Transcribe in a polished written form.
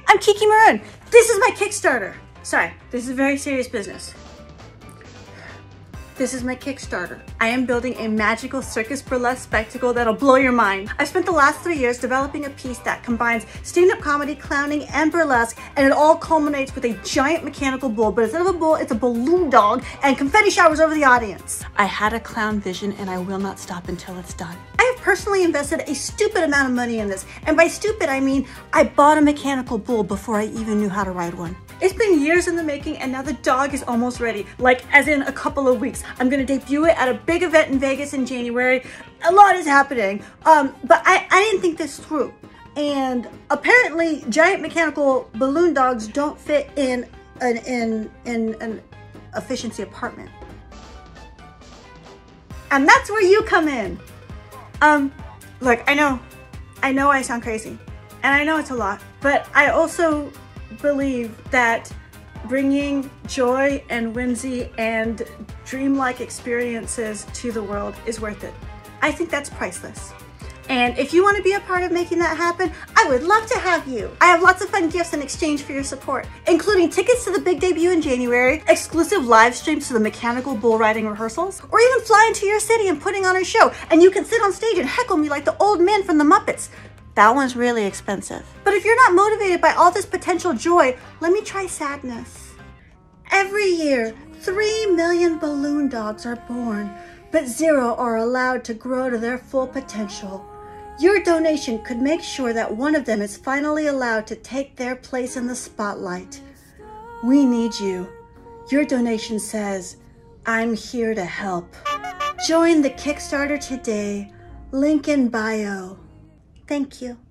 I'm KiKi Maroon. This is my Kickstarter. Sorry, this is very serious business. This is my Kickstarter. I am building a magical circus burlesque spectacle that'll blow your mind. I've spent the last 3 years developing a piece that combines stand-up comedy, clowning, and burlesque, and it all culminates with a giant mechanical bull, but instead of a bull, it's a balloon dog, and confetti showers over the audience. I had a clown vision, and I will not stop until it's done. I have personally invested a stupid amount of money in this, and by stupid, I mean I bought a mechanical bull before I even knew how to ride one. It's been years in the making, and now the dog is almost ready, like as in a couple of weeks. I'm gonna debut it at a big event in Vegas in January. A lot is happening, but I didn't think this through. And apparently, giant mechanical balloon dogs don't fit in an efficiency apartment. And that's where you come in. Look, I know I sound crazy, and I know it's a lot, but I also believe that bringing joy and whimsy and dreamlike experiences to the world is worth it. I think that's priceless. And if you want to be a part of making that happen, I would love to have you. I have lots of fun gifts in exchange for your support, including tickets to the big debut in January, exclusive live streams to the mechanical bull riding rehearsals, or even flying to your city and putting on a show, and you can sit on stage and heckle me like the old man from the Muppets. That one's really expensive. But if you're not motivated by all this potential joy, let me try sadness. Every year, 3 million balloon dogs are born, but 0 are allowed to grow to their full potential. Your donation could make sure that one of them is finally allowed to take their place in the spotlight. We need you. Your donation says, I'm here to help. Join the Kickstarter today. Link in bio. Thank you.